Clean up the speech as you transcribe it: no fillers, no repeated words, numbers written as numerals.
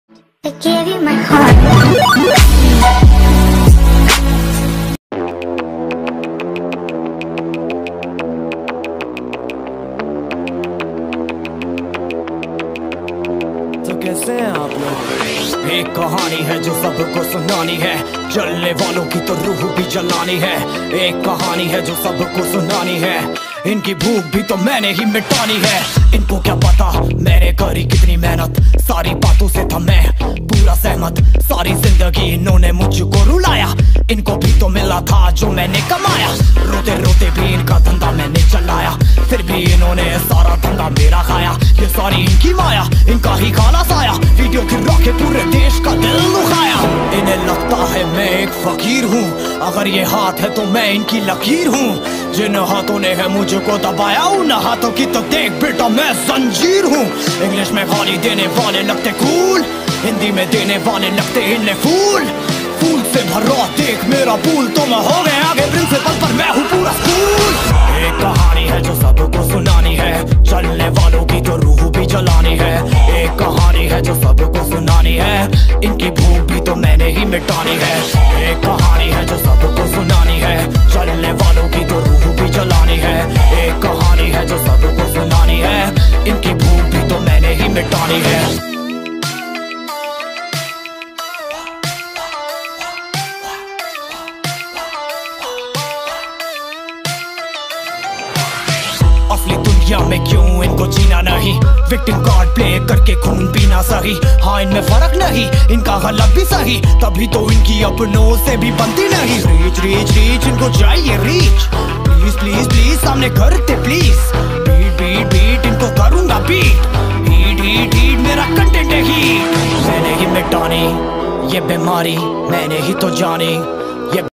I gave you my heart. तो कैसे हैं आप लोग? एक कहानी है जो सबको सुनानी है, जलने वालों की तो रूह भी जलानी है। एक कहानी है जो सबको सुनानी है, इनकी भूख भी तो मैंने ही मिटानी है। इनको क्या पता मैंने करी कितनी मेहनत, सारी बातों से था मैं पूरा सहमत। सारी जिंदगी इन्होंने मुझको रुलाया, इनको भी तो मिला था जो मैंने कमाया। रोते रोते भी इनका धंधा मैंने चलाया, फिर भी इन्होंने सारा धंधा मेरा खाया। ये सारी इनकी माया, इनका ही खाना साया, वीडियो गिरा के पूरे देश का दिल दुखाया। इन्हें लगता है मैं एक फकीर हूँ, अगर ये हाथ है तो मैं इनकी लकीर हूँ। जिन हाथों ने है मुझको दबाया, उन हाथों की तो देख बेटा मैं जंजीर हूँ। इंग्लिश में गाली देने वाले लगते कूल, हिंदी में देने वाले लगते इन्हें फूल। फूल से भरा देख मेरा पूल, तो मैं हो गया आगे प्रिंसिपल पर मैं हूँ पूरा स्कूल। एक कहानी है जो सबको सुनानी है, चलने वालों की तो रूह भी जलानी है। एक कहानी है जो सबको सुनानी है, इनकी भूख भी तो मैंने ही मिटानी है। एक कहानी है जो सबको सुनानी है, चलने वालों की तो रूह भी जलानी है। एक कहानी है जो सबको सुनानी है, इनकी भूख भी तो मैंने ही मिटानी है। असली दुनिया में क्यों इनको जीना नहीं, विक्टिम कार्ड प्ले करके खून पीना सही। हाँ इनमें फर्क नहीं, इनका गलत भी सही, तभी तो इनकी अपनों से भी बनती नहीं। रीच रीच रीच इनको चाहिए रीच, प्लीज प्लीज प्लीज सामने करते प्लीज। बीट बीट बीट इनको करूंगा बीट, हीट हीट हीट मेरा कंटेंट है हीट। मैंने ही मिटानी ये बीमारी, मैंने ही तो जानी।